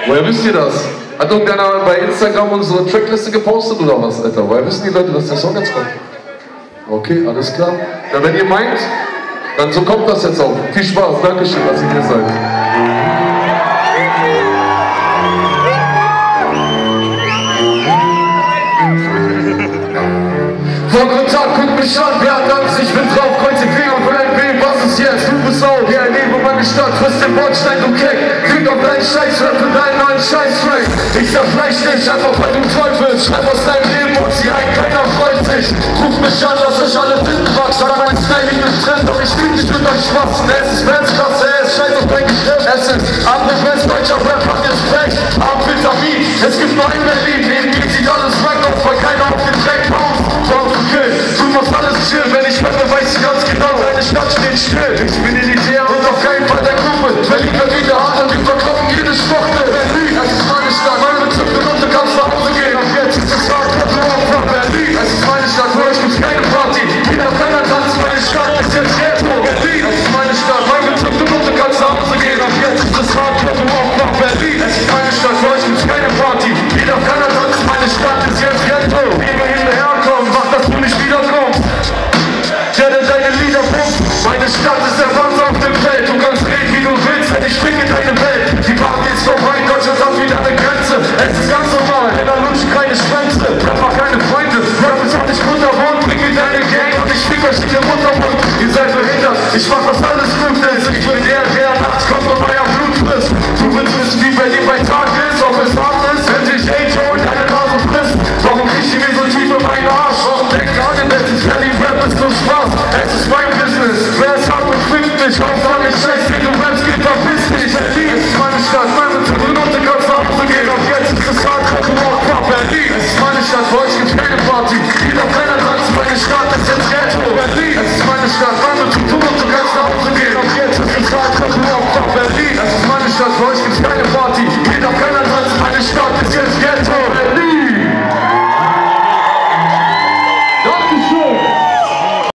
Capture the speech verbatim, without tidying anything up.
Woher wisst ihr das? Hat irgendeiner bei Instagram unsere Trackliste gepostet oder was, Alter? Woher wissen die Leute, dass der Song jetzt kommt? Okay, alles klar. Ja, wenn ihr meint, dann so kommt das jetzt auch. Viel Spaß, Dankeschön, dass ihr hier seid. Vor Kontakt, guck mich an, wer hat Angst? Ich bin drauf, kreuze Finger von einem Bild, was ist jetzt? Du bist auch, ja, lebe meine Stadt, frisst den Bordstein, du Keck. Krieg auf deinen Scheißrap für deinen neuen Scheißtrack. Ich zerfleisch dich, einfach weil du treu bist. Schreib aus deinem Leben und zieh ein, keiner freut sich. Ruf mich an, lass euch alle finden, was. Sag mein Styling ist drin, doch ich will nicht mit euch schwatzen. Es ist Weltklasse, es scheiß auf dein Geschäft. Es ist andere Westdeutscher Rap, hat jetzt Recht. Amphetamin, es gibt nur ein Berlin. Neben mir sieht alles wack aus, weil keiner auf den Track baut. Du musst alles chillen, wenn ich rappe, weiß ich ganz genau, deine Stadt steht still. Ich bin elitär und auf keinen Fall der Kumpel. Berlin wird wieder hart und wir verkaufen jede Schwuchtel. Berlin, es ist meine Stadt, meine Bezirke und du kannst nach Hause gehen. Ab jetzt ist es hart, du Opfer. Berlin, es ist meine Stadt, für euch gibt's keine Party. Jeder keiner tanzt, meine Stadt ist jetzt Ghetto. Berlin, es ist meine Stadt, mein Bezirk, du und du kannst nach Hause gehen. Ab jetzt ist es hart, du Opfer. Berlin, es ist meine Stadt, für euch gibt's keine Party. Jeder keiner tanzt, meine Stadt ist jetzt Ghetto. Wie wir hinterherkommen, mach dass du nicht wiederkommst. Der, der deine Lieder pumpt. Meine Stadt ist der Wahnsinn auf dem Feld. Du kannst reden, wie du willst, denn ich springe in deine Welt. Die Party ist vorbei, Deutschland hat wieder eine Grenze. Es ist ganz normal, in der Lunch keine Schwänze. Rap keine Freunde, Rap ist auch nicht kunterbunt. Bring mir deine Gang und ich fick euch in den Muttermund. Ihr seid behindert, ich mach, was alles gut ist. Ich bin der, der nachts kommt und euer Blut frisst. Du willst wissen, wie Berlin bei Tag